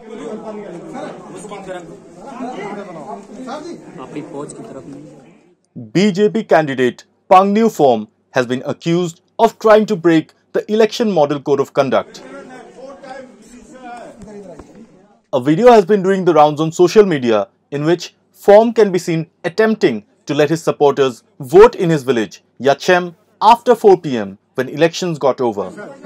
BJP candidate Pangnew Phom has been accused of trying to break the election model code of conduct. A video has been doing the rounds on social media in which Phom can be seen attempting to let his supporters vote in his village, Yachem, after 4 p.m. when elections got over.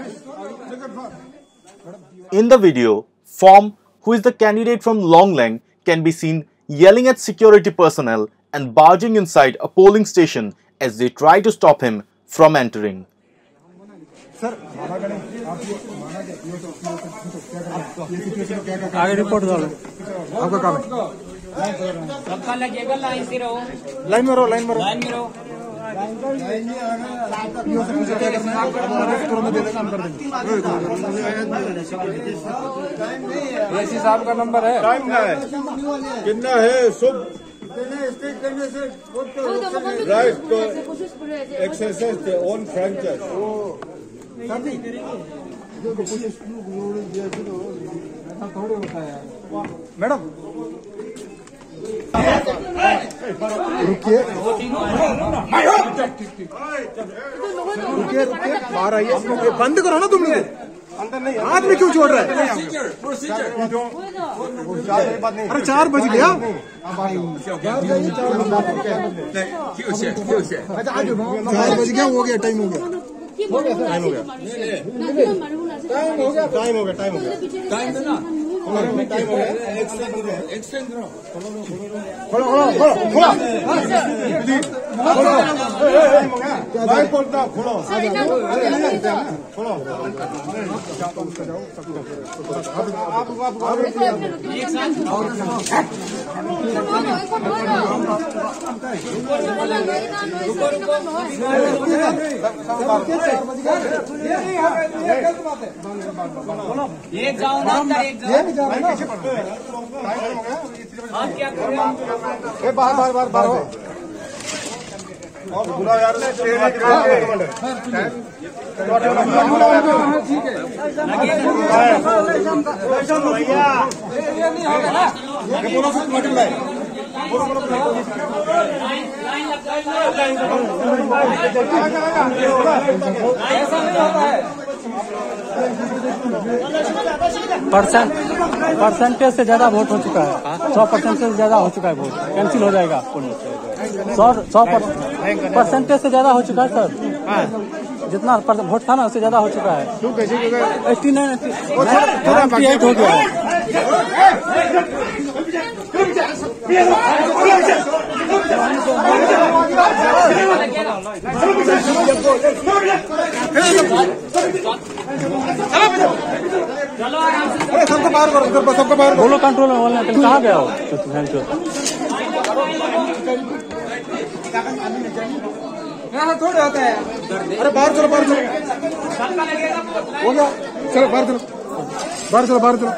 In the video, Phom, who is the candidate from Longleng, can be seen yelling at security personnel and barging inside a polling station as they try to stop him from entering. आगे report डालो आपका काम है सबका लगेगा line से रहो line में रहो लाइन में रहो एसी साहब का नंबर है टाइम है कितना है शुभ राइट तो एक्सरसाइज ऑन फ्रैंचाइज मैडम रुकिए रुकिए बाहर आइए बंद करो ना तुम लोग अंदर नहीं हाथ में क्यों छोड़ रहा है अरे 4 बज गया 4 बज गया हो गया टाइम हो गया टाइम हो गया टाइम हो गया टाइम देना टाइम हो गया एक्सटेंड करो खोलो खोलो खोलो लाइव बोलता खोलो खोलो एक जाओ ना अंदर एक जाओ आप क्या कर रहे हो बाहर बाहर बाहर हो और बुरा यार परसेंटेज से ज्यादा वोट हो चुका है 100% से ज्यादा हो चुका है वोट कैंसिल हो जाएगा 100% से ज्यादा हो चुका है सर जितना वोट था ना उससे ज्यादा हो चुका है 89 हो गया सबको बाहर करो सबको बाहर बोलो कंट्रोल में बोलना कहाँ गया हो थोड़े होता है अरे बाहर चलो हो गया चलो बाहर चलो बाहर चलो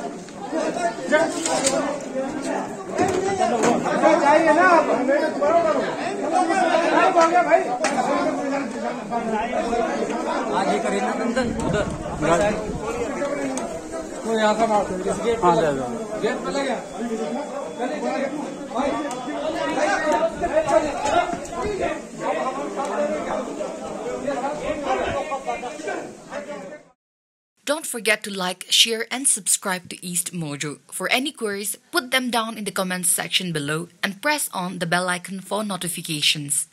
चाहिए ना भाई आगे करें ना उधर तो यहाँ का गेट पे लगे Don't forget to like, share and subscribe to East Mojo. For any queries, put them down in the comments section below and press on the bell icon for notifications.